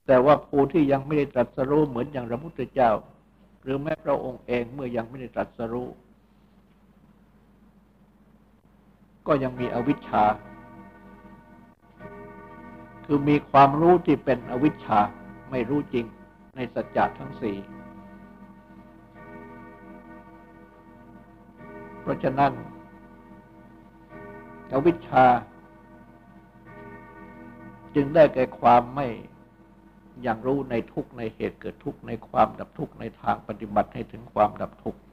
แต่ว่าผู้ที่ยังไม่ได้ตรัสรู้เหมือนอย่างพระพุทธเจ้าหรือแม้พระองค์เองเมื่อยังไม่ได้ตรัสรู้ก็ยังมีอวิชชาคือมีความรู้ที่เป็นอวิชชาไม่รู้จริงในสัจจะทั้งสี่เพราะฉะนั้นอวิชชาจึงได้แก่ความไม่อย่างรู้ในทุกข์ในเหตุเกิดทุกข์ในความดับทุกข์ในทางปฏิบัติให้ถึงความดับทุกข์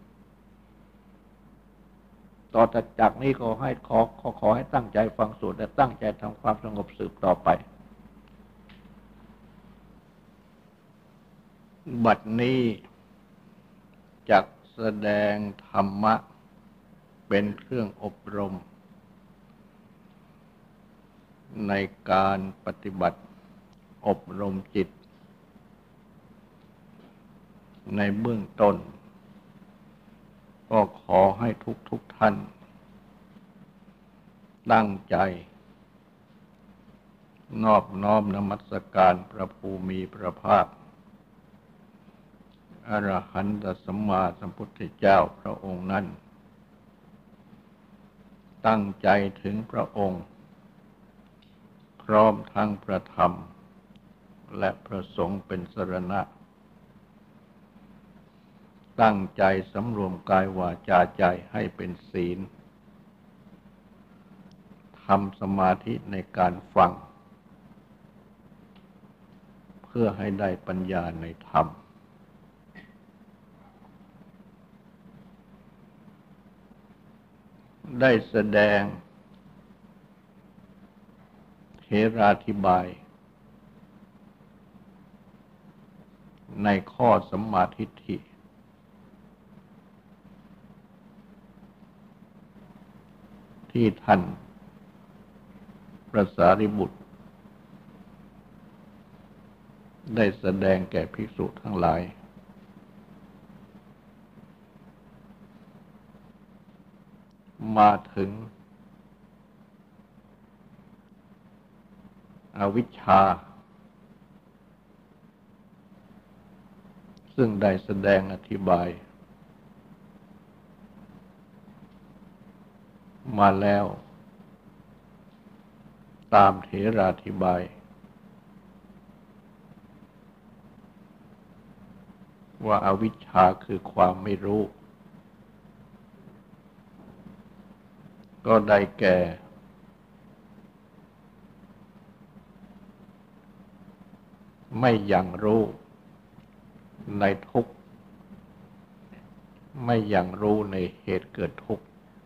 ต่อจากนี้ขอให้ตั้งใจฟังสวดและตั้งใจทำความสงบสืบต่อไปบัดนี้จักแสดงธรรมะเป็นเครื่องอบรมในการปฏิบัติอบรมจิตในเบื้องต้นก็ขอให้ทุกท่านตั้งใจนอบน้อมนมัสการพระภูมิพระภาคอรหันตสัมมาสัมพุทธเจ้าพระองค์นั้นตั้งใจถึงพระองค์พร้อมทั้งพระธรรมและพระสงฆ์เป็นสรณะตั้งใจสำรวมกายวาจาใจให้เป็นศีลทำสมาธิในการฟังเพื่อให้ได้ปัญญาในธรรมได้แสดงเทราธิบายในข้อสัมมาทิฏฐิที่ท่านพระสารีบุตรได้แสดงแก่ภิกษุทั้งหลายมาถึงอวิชชาซึ่งได้แสดงอธิบายมาแล้วตามเถราธิบายว่าอวิชชาคือความไม่รู้ก็ได้แก่ไม่ยังรู้ในทุกข์ไม่ยังรู้ในเหตุเกิดทุกข์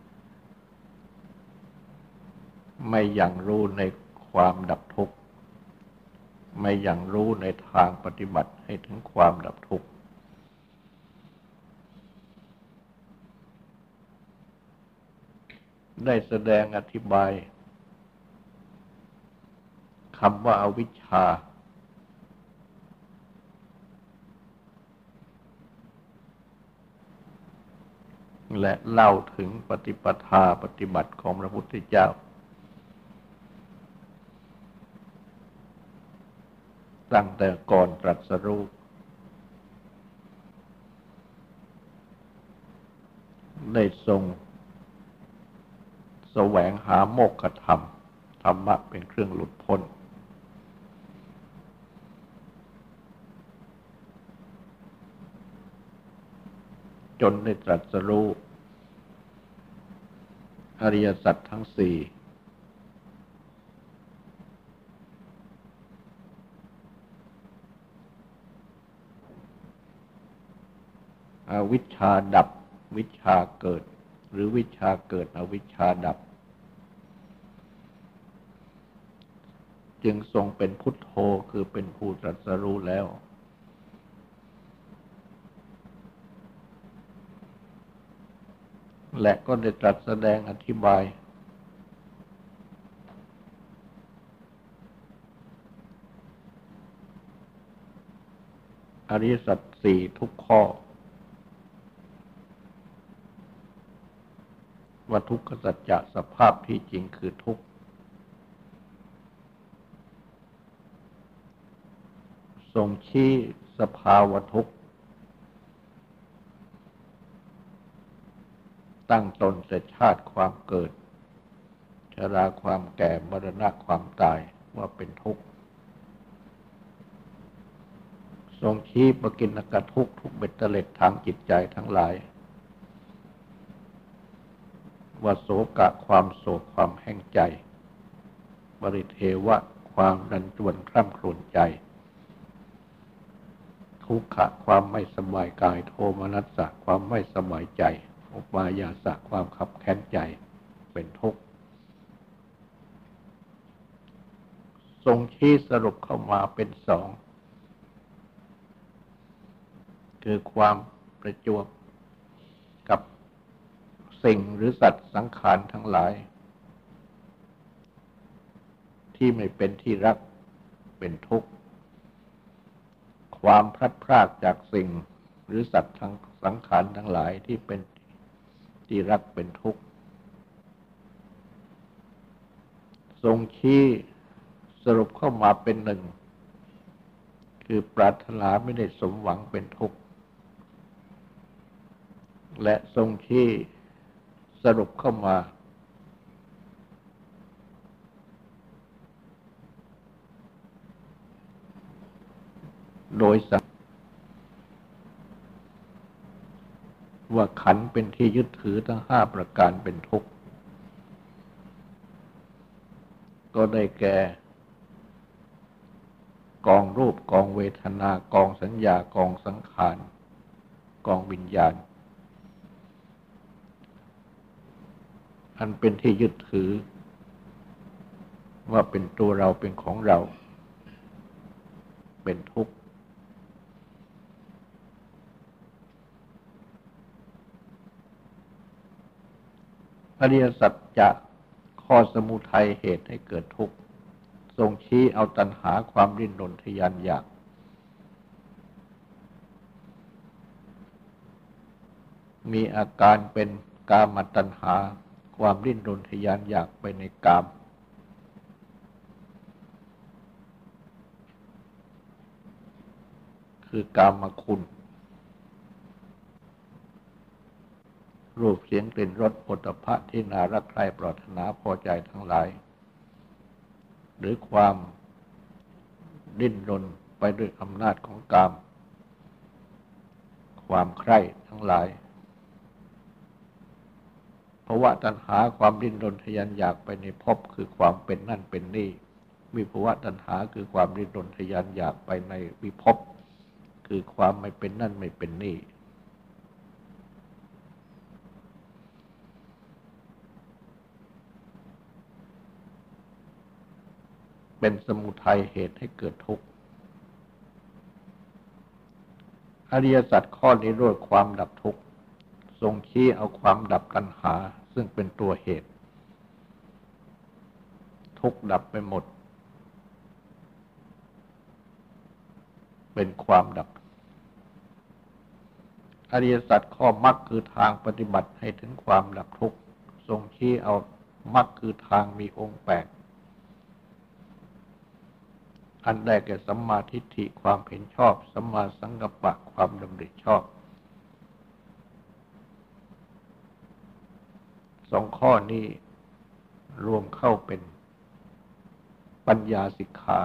ไม่ยังรู้ในความดับทุกข์ไม่ยังรู้ในทางปฏิบัติให้ถึงความดับทุกข์ได้แสดงอธิบายคำว่าอวิชชาและเล่าถึงปฏิปทาปฏิบัติของพระพุทธเจ้าตั้งแต่ก่อนตรัสรู้ได้ทรงแสวงหาโมกขธรรมธรรมะเป็นเครื่องหลุดพ้นจนได้ตรัสรู้อริยสัจทั้งสี่อวิชชาดับวิชชาเกิดหรือวิชชาเกิดอวิชชาดับจึงทรงเป็นพุทโธคือเป็นผู้ตรัสรู้แล้วและก็ได้ตรัสแสดงอธิบายอริยสัจสี่ทุกข้อว่าทุกขสัจจะสภาพที่จริงคือทุกข์ทรงชี้สภาวะทุกข์ตั้งตนแต่ชาติความเกิดชราความแก่มรณะความตายว่าเป็นทุกข์ทรงชี้ปกิณกทุกข์ทุกเบ็ดเตล็ดทางจิตใจทั้งหลายว่าโศกะความโศกความแห้งใจปริเทวะความดันจวนคร่ำครวญใจทุกขะความไม่สบายกายโทมนัสสะความไม่สบายใจอุปายาสะความขับแค้นใจเป็นทุกข์ทรงชี้สรุปเข้ามาเป็นสองคือความประจวบกับสิ่งหรือสัตว์สังขารทั้งหลายที่ไม่เป็นที่รักเป็นทุกข์ความพลัดพรากจากสิ่งหรือสัตว์ทั้งสังขารทั้งหลายที่เป็นที่รักเป็นทุกข์ทรงชี้สรุปเข้ามาเป็นหนึ่งคือปรารถนาไม่ได้สมหวังเป็นทุกข์และทรงชี้สรุปเข้ามาโดยสักว่าขันธ์เป็นที่ยึดถือทั้ง5ประการเป็นทุกข์ก็ได้แก่กองรูปกองเวทนากองสัญญากองสังขารกองวิญญาณอันเป็นที่ยึดถือว่าเป็นตัวเราเป็นของเราเป็นทุกข์อริยสัจจะข้อสมุทัยเหตุให้เกิดทุกข์ทรงชี้เอาตัณหาความดิ้นรนทยานอยากมีอาการเป็นกามตัณหาความดิ้นรนทยานอยากไปในกามคือกามคุณรูปเสียงกลิ่นรสโผฏฐัพพะที่น่ารักใคร่ปรารถนาพอใจทั้งหลายหรือความดิ้นรนไปด้วยอำนาจของกามความใคร่ทั้งหลายภวตัณหาความดิ้นรนทยานอยากไปในภพคือความเป็นนั่นเป็นนี่วิภวตัณหาคือความดิ้นรนทยานอยากไปในวิภพคือความไม่เป็นนั่นไม่เป็นนี่เป็นสมุทัยเหตุให้เกิดทุกข์อริยสัจข้อนิโรธความดับทุกข์ทรงชี้เอาความดับตัณหาซึ่งเป็นตัวเหตุทุกข์ดับไปหมดเป็นความดับอริยสัจข้อมรรคคือทางปฏิบัติให้ถึงความดับทุกข์ทรงชี้เอามรรคคือทางมีองค์8อันได้แก่สัมมาทิฏฐิความเห็นชอบสัมมาสังกัปปะความดำริชอบ2ข้อนี้รวมเข้าเป็นปัญญาสิกขา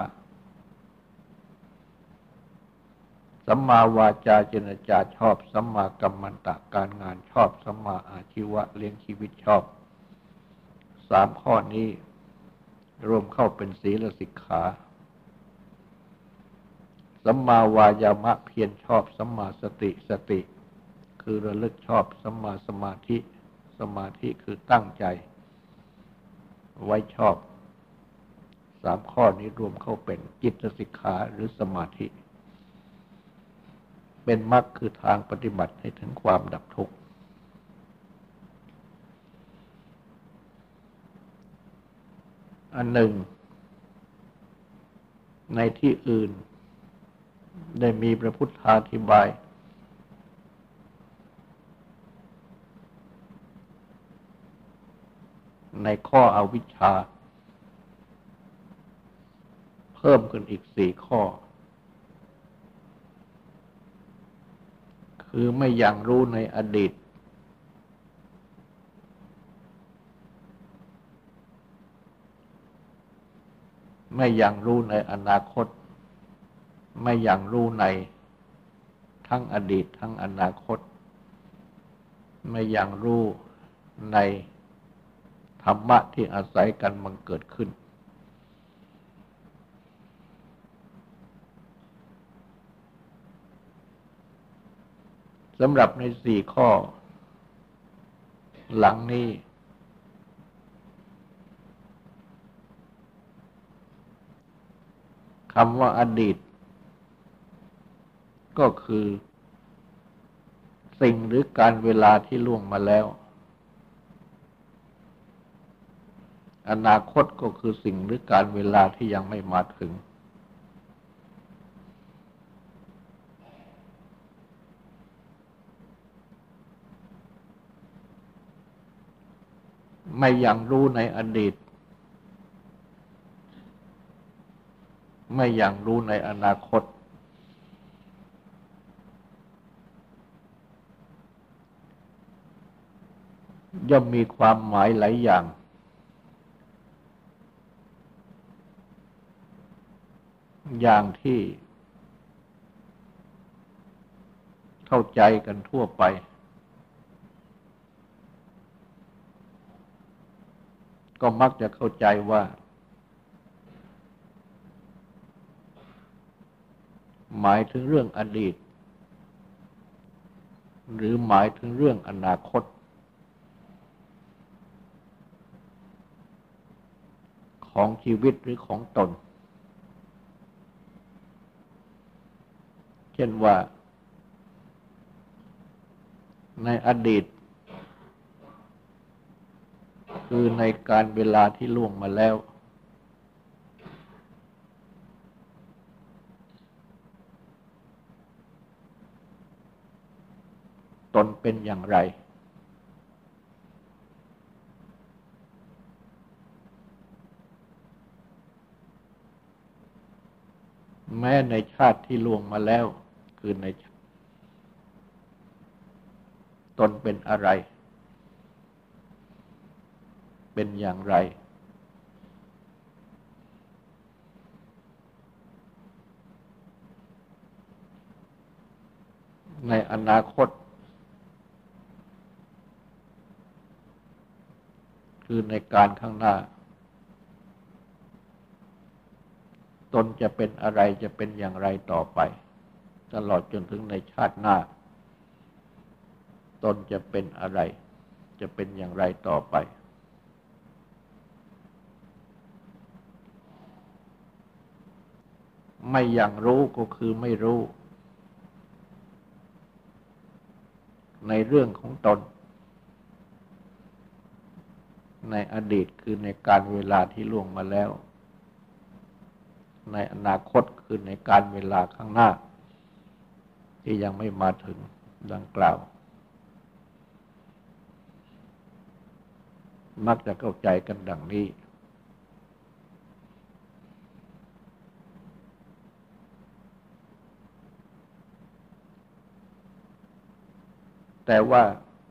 สัมมาวาจาเจรจาชอบสัมมากัมมันตะการงานชอบสัมมาอาชีวะเลี้ยงชีวิตชอบ3ข้อนี้รวมเข้าเป็นศีลสิกขาสัมมาวายามะเพียรชอบสัมมาสติสติคือระลึกชอบสัมมาสมาธิสมาธิคือตั้งใจไว้ชอบ3ข้อนี้รวมเข้าเป็นจิตสิกขาหรือสมาธิเป็นมรรคคือทางปฏิบัติให้ถึงความดับทุกข์อันหนึ่งในที่อื่นได้มีพระพุทธาธิบายในข้ออวิชชาเพิ่มขึ้นอีก4ข้อคือไม่อย่างรู้ในอดีตไม่อย่างรู้ในอนาคตไม่อย่างรู้ในทั้งอดีตทั้งอนาคตไม่อย่างรู้ในธรรมะที่อาศัยกันมันเกิดขึ้นสำหรับในสี่ข้อหลังนี้คำว่าอดีตก็คือสิ่งหรือการเวลาที่ล่วงมาแล้วอนาคตก็คือสิ่งหรือการเวลาที่ยังไม่มาถึงไม่ยังรู้ในอดีตไม่ยังรู้ในอนาคตย่อมมีความหมายหลายอย่างอย่างที่เข้าใจกันทั่วไปก็มักจะเข้าใจว่าหมายถึงเรื่องอดีตหรือหมายถึงเรื่องอนาคตของชีวิตหรือของตนเช่นว่าในอดีตคือในการเวลาที่ล่วงมาแล้วตนเป็นอย่างไรแม้ในชาติที่ล่วงมาแล้วคือในตนเป็นอะไรเป็นอย่างไรในอนาคตคือในการข้างหน้าตนจะเป็นอะไรจะเป็นอย่างไรต่อไปตลอดจนถึงในชาติหน้าตนจะเป็นอะไรจะเป็นอย่างไรต่อไปไม่อย่างรู้ก็คือไม่รู้ในเรื่องของตนในอดีตคือในการเวลาที่ล่วงมาแล้วในอนาคตคือในการเวลาข้างหน้าที่ยังไม่มาถึงดังกล่าวมักจะเข้าใจกันดังนี้แต่ว่า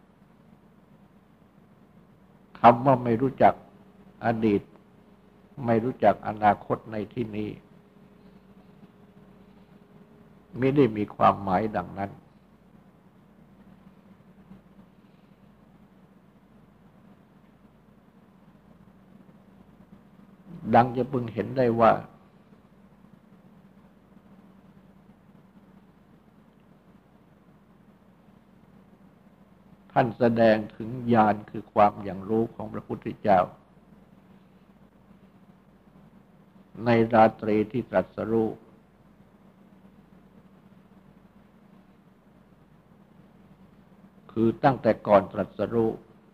คำว่าไม่รู้จักอดีตไม่รู้จักอนาคตในที่นี้ไม่ได้มีความหมายดังนั้นดังจะพึงเห็นได้ว่าท่านแสดงถึงญาณคือความอย่างรู้ของพระพุทธเจ้าในราตรีที่ตรัสรู้คือตั้งแต่ก่อนตรัสรู้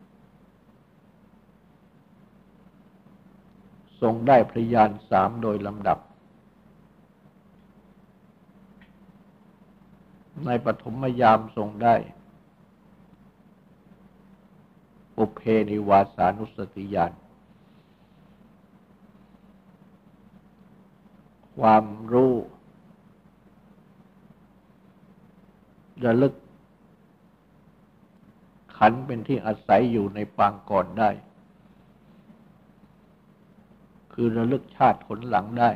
ทรงได้พระญาณ3โดยลำดับในปฐมยามทรงได้ปุเพนิวาสานุสติญาณความรู้ระลึกขันธ์เป็นที่อาศัยอยู่ในปางก่อนได้คือระลึกชาติผลหลังได้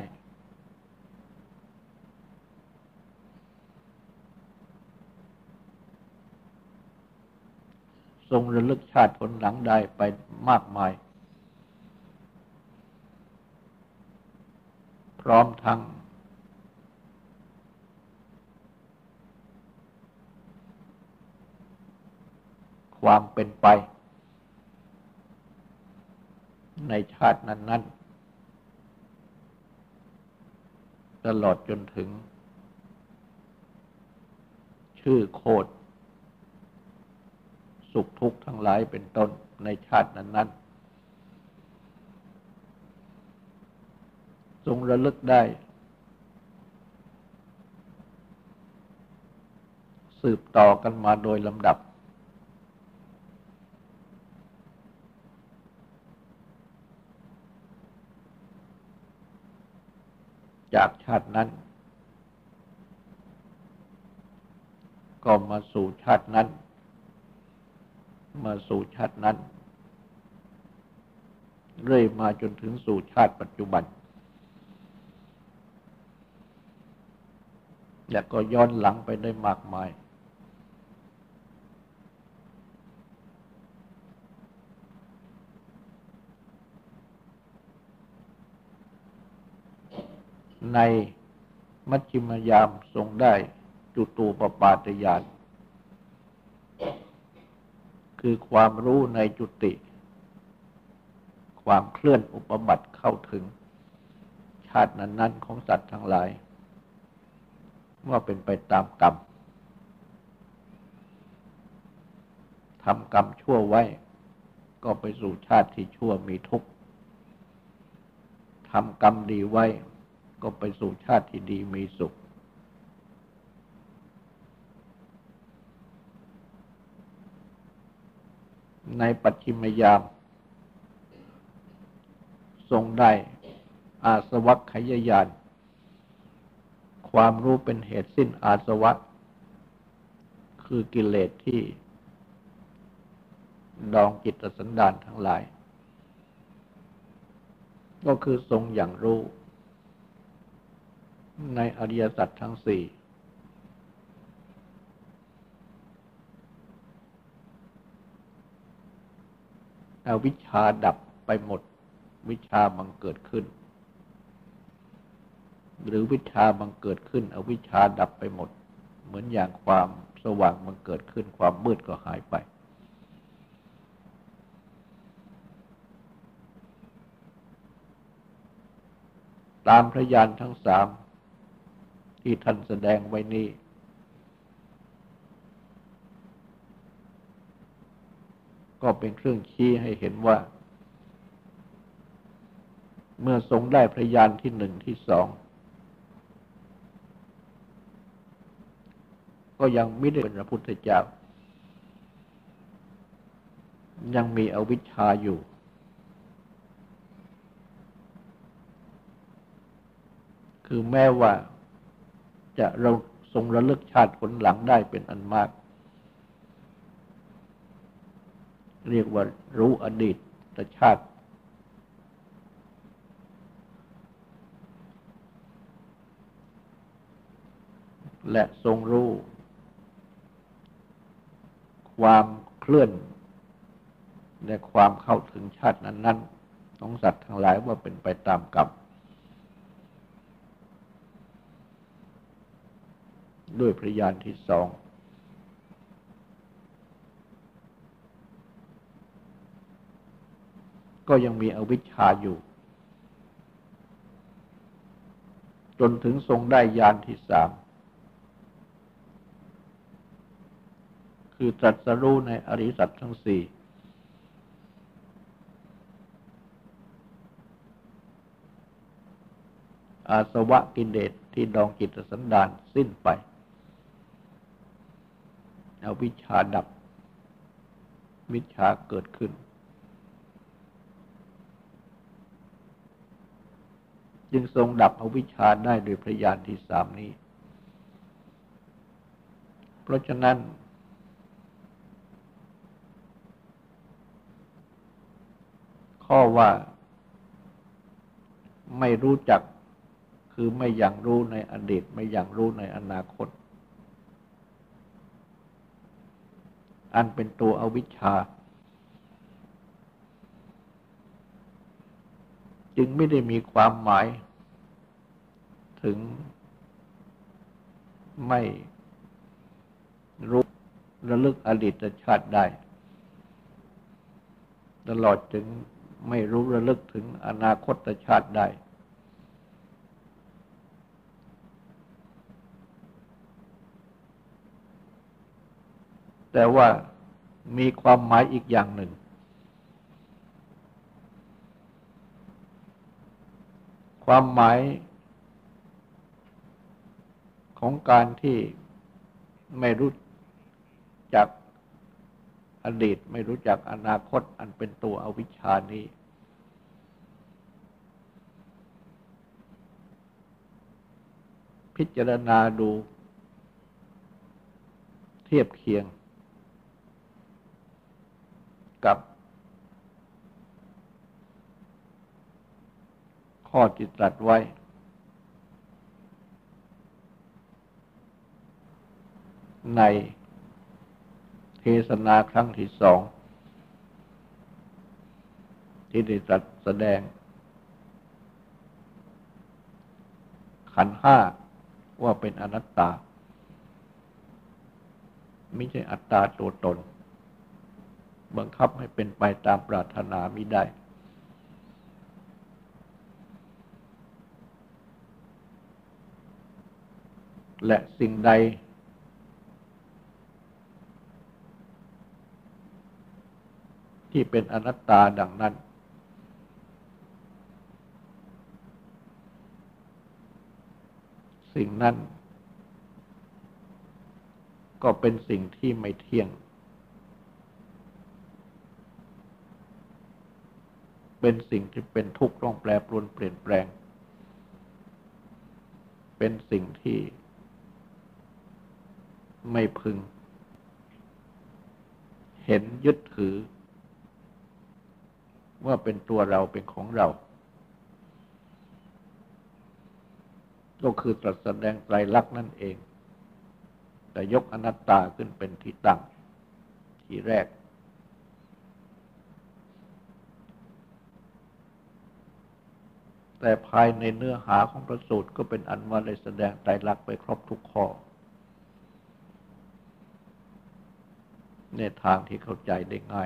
ทรงระลึกชาติผลหลังได้ไปมากมายพร้อมทั้งความเป็นไปในชาตินั้นๆตลอดจนถึงชื่อโคตรสุขทุกข์ทั้งหลายเป็นต้นในชาตินั้นๆทรงระลึกได้สืบต่อกันมาโดยลำดับจากชาตินั้นก็มาสู่ชาตินั้นมาสู่ชาตินั้นเรื่อยมาจนถึงสู่ชาติปัจจุบันและก็ย้อนหลังไปได้มากมายในมัชฌิมยามทรงได้จุตูปปาตญาณคือความรู้ในจุติความเคลื่อนอุปบัติเข้าถึงชาตินั้นๆของสัตว์ทั้งหลายว่าเป็นไปตามกรรมทำกรรมชั่วไว้ก็ไปสู่ชาติที่ชั่วมีทุกข์ทำกรรมดีไว้ก็ไปสู่ชาติที่ดีมีสุขในปัจฉิมยามทรงได้อาสวัคคยญาณความรู้เป็นเหตุสิ้นอาสวะคือกิเลสที่ดองจิตสันดานทั้งหลายก็คือทรงอย่างรู้ในอริยสัจทั้งสี่อวิชชาดับไปหมดวิชาบังเกิดขึ้นหรือวิชาบังเกิดขึ้นอวิชชาดับไปหมดเหมือนอย่างความสว่างบังเกิดขึ้นความมืดก็หายไปตามพระญาณทั้งสามที่ท่านแสดงไว้นี้ก็เป็นเครื่องชี้ให้เห็นว่าเมื่อทรงได้พระญาณที่หนึ่งที่สองก็ยังไม่ได้เป็นพระพุทธเจ้ายังมีอวิชชาอยู่คือแม้ว่าจะเราทรงระลึกชาติผลหลังได้เป็นอันมากเรียกว่ารู้อดีตชาติและทรงรู้ความเคลื่อนและความเข้าถึงชาตินั้นๆของสัตว์ทั้งหลายว่าเป็นไปตามกรรมด้วยพระญาณที่สองก็ยังมีอวิชชาอยู่จนถึงทรงได้ญาณที่สามคือตรัสรู้ในอริยสัจทั้งสี่อาสวะกิเลสที่ดองจิตสันดานสิ้นไปอวิชชาดับวิชชาเกิดขึ้นจึงทรงดับอวิชชาได้โดยพระญาณที่สามนี้เพราะฉะนั้นข้อว่าไม่รู้จักคือไม่อย่างรู้ในอดีตไม่อย่างรู้ในอนาคตอันเป็นตัวอวิชชาจึงไม่ได้มีความหมายถึงไม่รู้ระลึกอดีตชาติได้ตลอดถึงไม่รู้ระลึกถึงอนาคตชาติได้แต่ว่ามีความหมายอีกอย่างหนึ่งความหมายของการที่ไม่รู้จักอดีตไม่รู้จักอนาคตอันเป็นตัวอวิชชานี้พิจารณาดูเทียบเคียงกับข้อที่ตรัสไว้ในเทศนาครั้งที่สองที่ได้ตรัสแสดงขันธ์ห้าว่าเป็นอนัตตาไม่ใช่อัตตาตัวตนบังคับให้เป็นไปตามปรารถนามิได้และสิ่งใดที่เป็นอนัตตาดังนั้นสิ่งนั้นก็เป็นสิ่งที่ไม่เที่ยงเป็นสิ่งที่เป็นทุกข์ต้องแปรปรวนเปลี่ยนแปลงเป็นสิ่งที่ไม่พึงเห็นยึดถือว่าเป็นตัวเราเป็นของเราก็คือตรัสแสดงไตรลักษณ์นั่นเองแต่ยกอนัตตาขึ้นเป็นที่ตั้งที่แรกแต่ภายในเนื้อหาของพระสูตรก็เป็นอันว่าได้แสดงไตรลักษณ์ไปครบทุกข้อในทางที่เข้าใจได้ง่าย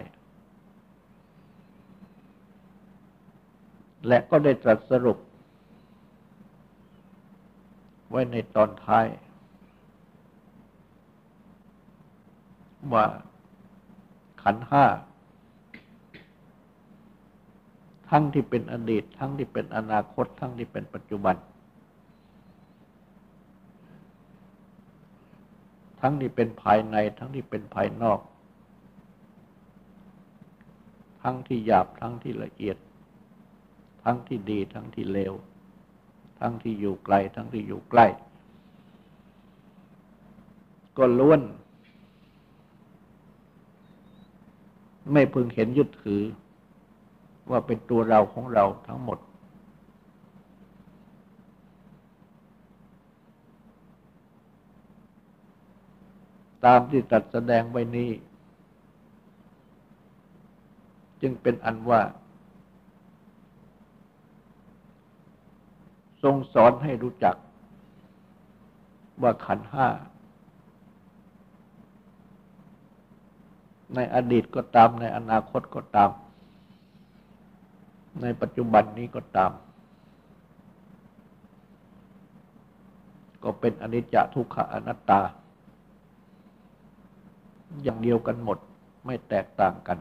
และก็ได้ตรัสสรุปไว้ในตอนท้ายว่าขันธ์ห้าทั้งที่เป็นอดีตทั้งที่เป็นอนาคตทั้งที่เป็นปัจจุบันทั้งที่เป็นภายในทั้งที่เป็นภายนอกทั้งที่หยาบทั้งที่ละเอียดทั้งที่ดีทั้งที่เลวทั้งที่อยู่ไกลทั้งที่อยู่ใกล้ก็ล้วนไม่พึงเห็นยึดถือว่าเป็นตัวเราของเราทั้งหมดตามที่ตรัสแสดงไว้นี้จึงเป็นอันว่าทรงสอนให้รู้จักว่าขันธ์ห้าในอดีตก็ตามในอนาคตก็ตามในปัจจุบันนี้ก็ตามก็เป็นอนิจจทุกขอนัตตาอย่างเดียวกันหมดไม่แตกต่างกัน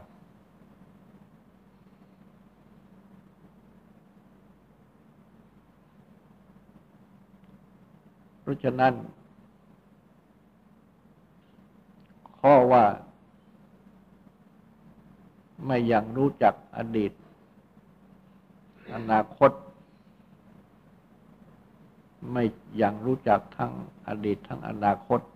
เพราะฉะนั้นข้อว่าไม่อย่างรู้จักอดีตอนาคตไม่อย่างรู้จักทั้งอดีตทั้งอนาคต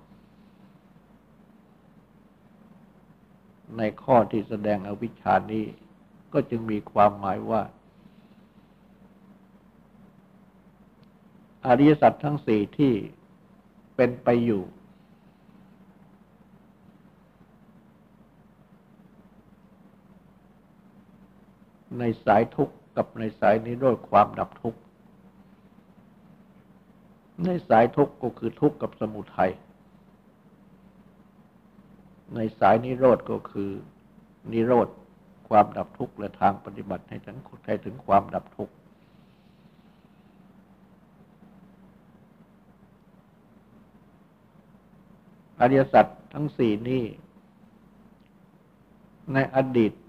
ในข้อที่แสดงอวิชชานี้ก็จึงมีความหมายว่าอริยสัจทั้งสี่ที่เป็นไปอยู่ในสายทุกข์กับในสายนิโรธความดับทุกข์ในสายทุกข์ก็คือทุกข์กับสมุทัยในสายนิโรธก็คือนิโรธความดับทุกข์และทางปฏิบัติให้ถึงความดับทุกข์อริยสัจทั้งสี่นี้ในอดีต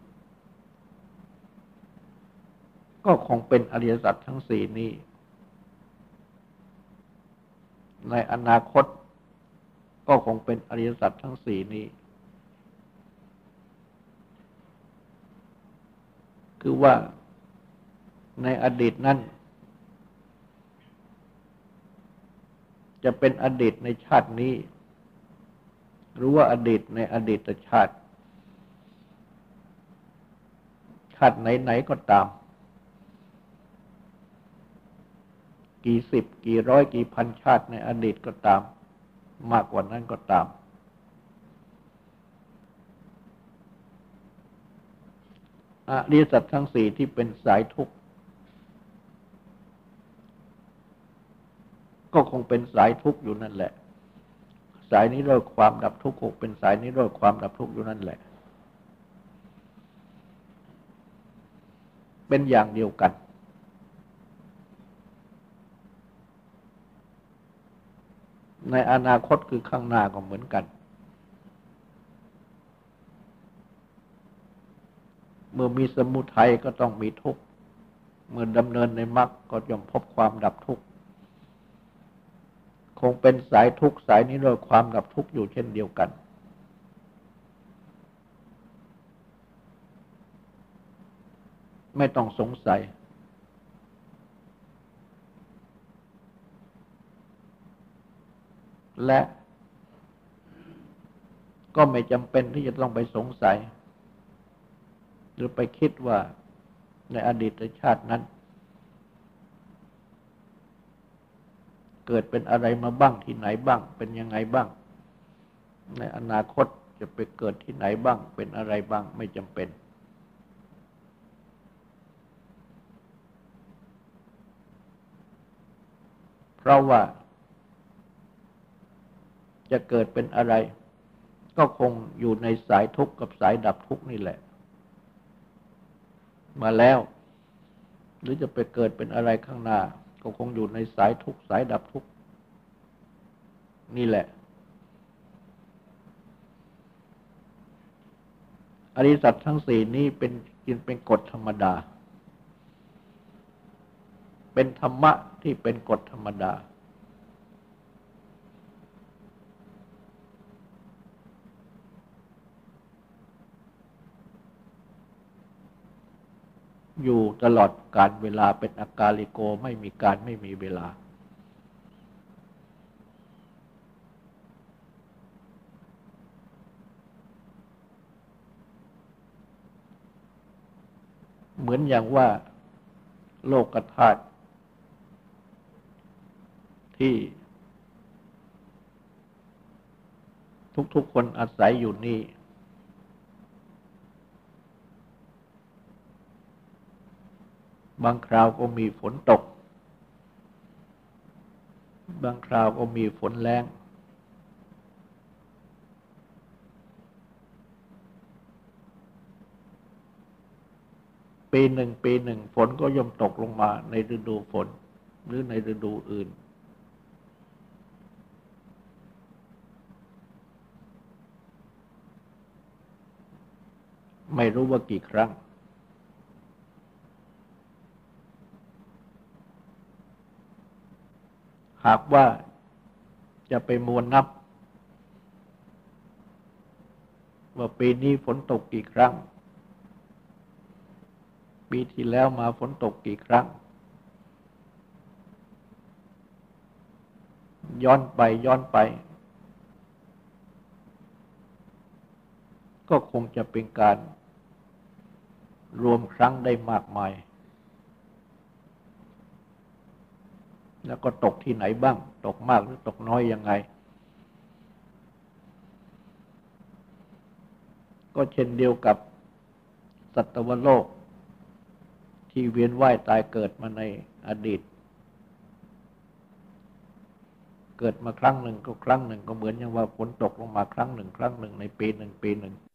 ก็คงเป็นอริยสัจทั้งสี่นี้ในอนาคตก็คงเป็นอริยสัจทั้งสี่นี้คือว่าในอดีตนั้นจะเป็นอดีตในชาตินี้หรือว่าอดีตในอดีตชาติไหนๆก็ตามกี่สิบกี่ร้อยกี่พันชาติในอดีตก็ตามมากกว่านั้นก็ตามอริยสัจทั้งสี่ที่เป็นสายทุกข์ก็คงเป็นสายทุกข์อยู่นั่นแหละสายนิโรธความดับทุกข์คงเป็นสายนิโรธความดับทุกข์อยู่นั่นแหละเป็นอย่างเดียวกันในอนาคตคือข้างหน้าก็เหมือนกันเมื่อมีสมุทัยก็ต้องมีทุกข์เมื่อดำเนินในมรรคก็ย่อมพบความดับทุกข์คงเป็นสายทุกข์สายนิโรธความดับทุกข์อยู่เช่นเดียวกันไม่ต้องสงสัยและก็ไม่จำเป็นที่จะต้องไปสงสัยหรือไปคิดว่าในอดีตชาตินั้นเกิดเป็นอะไรมาบ้างที่ไหนบ้างเป็นยังไงบ้างในอนาคตจะไปเกิดที่ไหนบ้างเป็นอะไรบ้างไม่จำเป็นเพราะว่าจะเกิดเป็นอะไรก็คงอยู่ในสายทุกข์กับสายดับทุกข์นี่แหละมาแล้วหรือจะไปเกิดเป็นอะไรข้างหน้าก็คงอยู่ในสายทุกข์สายดับทุกข์นี่แหละอริยสัจทั้งสี่นี้เป็นกฎธรรมดาเป็นธรรมะที่เป็นกฎธรรมดาอยู่ตลอดกาลเวลาเป็นอากาลิโกไม่มีการไม่มีเวลาเหมือนอย่างว่าโลกธาตุที่ทุกๆคนอาศัยอยู่นี่บางคราวก็มีฝนตกบางคราวก็มีฝนแล้งปีหนึ่งฝนก็ย่อมตกลงมาในฤดูฝนหรือในฤดูอื่นไม่รู้ว่ากี่ครั้งหากว่าจะไปมวลนับว่าปีนี้ฝนตกกี่ครั้งปีที่แล้วมาฝนตกกี่ครั้งย้อนไปก็คงจะเป็นการรวมครั้งได้มากมายแล้วก็ตกที่ไหนบ้างตกมากหรือตกน้อยยังไงก็เช่นเดียวกับสัตวโลกที่เวียนว่ายตายเกิดมาในอดีตเกิดมาครั้งหนึ่งก็ครั้งหนึ่งก็เหมือนอย่างว่าฝนตกลงมาครั้งหนึ่งในปีหนึ่ง